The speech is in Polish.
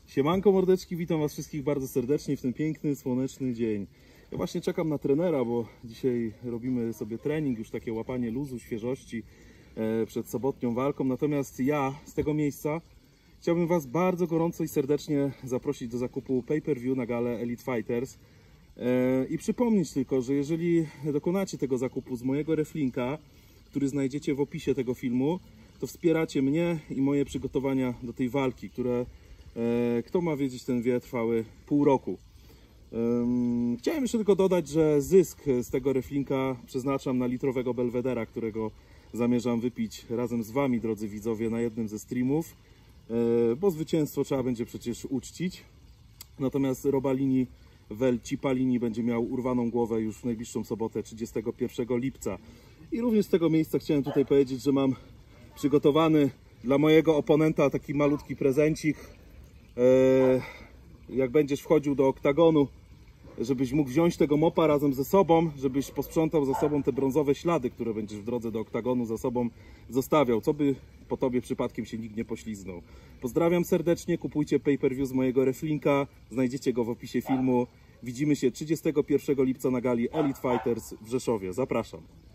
Siemanko mordeczki, witam was wszystkich bardzo serdecznie w ten piękny, słoneczny dzień. Ja właśnie czekam na trenera, bo dzisiaj robimy sobie trening, już takie łapanie luzu, świeżości przed sobotnią walką. Natomiast ja z tego miejsca chciałbym was bardzo gorąco i serdecznie zaprosić do zakupu pay-per-view na galę Elite Fighters. I przypomnieć tylko, że jeżeli dokonacie tego zakupu z mojego reflinka, który znajdziecie w opisie tego filmu, to wspieracie mnie i moje przygotowania do tej walki, które, kto ma wiedzieć, ten wie, trwały pół roku. Chciałem jeszcze tylko dodać, że zysk z tego reflinka przeznaczam na litrowego Belvedera, którego zamierzam wypić razem z wami, drodzy widzowie, na jednym ze streamów, bo zwycięstwo trzeba będzie przecież uczcić. Natomiast Robalini Vel Cipalini będzie miał urwaną głowę już w najbliższą sobotę, 31 lipca. I również z tego miejsca chciałem tutaj powiedzieć, że mam przygotowany dla mojego oponenta taki malutki prezencik. Jak będziesz wchodził do oktagonu, żebyś mógł wziąć tego mopa razem ze sobą, żebyś posprzątał za sobą te brązowe ślady, które będziesz w drodze do oktagonu za sobą zostawiał, co by po tobie przypadkiem się nikt nie pośliznął. Pozdrawiam serdecznie, kupujcie pay-per-view z mojego reflinka, znajdziecie go w opisie filmu. Widzimy się 31 lipca na gali Elite Fighters w Rzeszowie. Zapraszam.